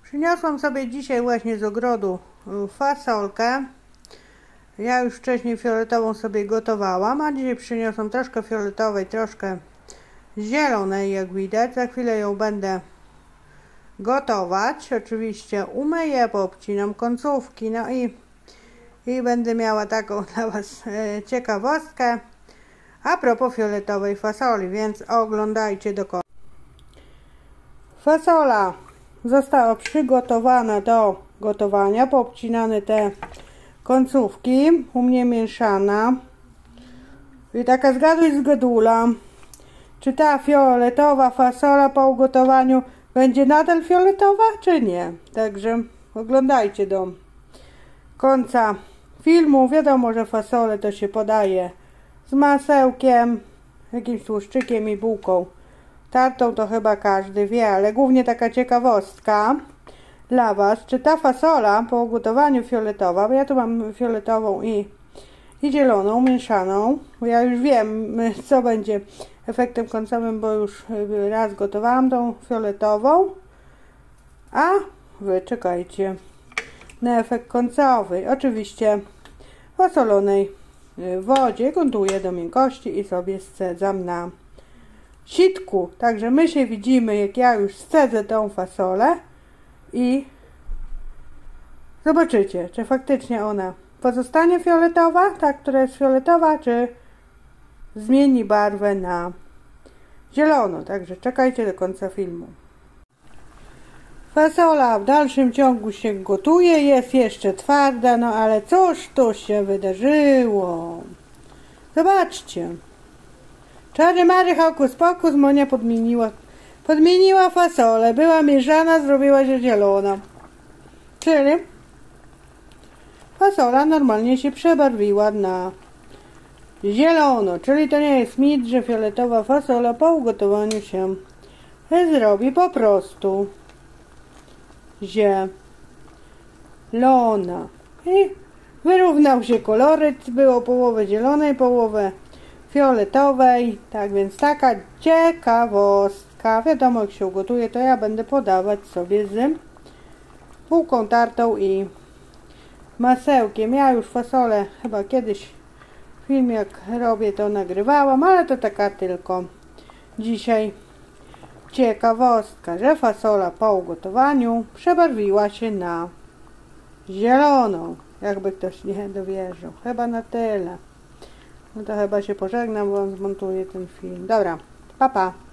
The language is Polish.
Przyniosłam sobie dzisiaj właśnie z ogrodu fasolkę. Ja już wcześniej fioletową sobie gotowałam, a dzisiaj przyniosłam troszkę fioletowej, troszkę zielonej, jak widać. Za chwilę ją będę gotować. Oczywiście umyję, poobcinam końcówki, no i będę miała taką dla Was ciekawostkę a propos fioletowej fasoli, więc oglądajcie do końca. Fasola została przygotowana do gotowania, poobcinane te końcówki, u mnie mieszana. I taka zgaduj-zgadula, czy ta fioletowa fasola po ugotowaniu będzie nadal fioletowa, czy nie. Także oglądajcie do końca filmu. Wiadomo, że fasolę to się podaje z masełkiem, jakimś tłuszczykiem i bułką tartą, to chyba każdy wie, ale głównie taka ciekawostka dla Was, czy ta fasola po ugotowaniu fioletowa, bo ja tu mam fioletową i zieloną mieszaną, bo ja już wiem, co będzie efektem końcowym, bo już raz gotowałam tą fioletową, a Wy czekajcie na efekt końcowy. Oczywiście w osolonej wodzie gotuję do miękkości i sobie scedzam na sitku. Także my się widzimy, jak ja już scedzę tą fasolę i zobaczycie, czy faktycznie ona pozostanie fioletowa, ta, która jest fioletowa, czy zmieni barwę na zielono. Także czekajcie do końca filmu. Fasola w dalszym ciągu się gotuje, jest jeszcze twarda, no ale cóż tu się wydarzyło? Zobaczcie. Czary mary, hokus pokus, Monia podmieniła fasolę. Była mieszana, zrobiła się zielona. Czyli fasola normalnie się przebarwiła na zielono. Czyli to nie jest mit, że fioletowa fasola po ugotowaniu się zrobi po prostu zielona. I wyrównał się koloryt. Było połowę zielonej, połowę fioletowej. Tak więc taka ciekawostka. Wiadomo, jak się ugotuje, to ja będę podawać sobie z bułką tartą i masełkiem. Ja już fasolę chyba kiedyś film jak robię to nagrywałam, ale to taka tylko dzisiaj ciekawostka, że fasola po ugotowaniu przebarwiła się na zieloną. Jakby ktoś nie dowierzył. Chyba na tyle. No to chyba się pożegnam, bo zmontuję ten film. Dobra, pa pa.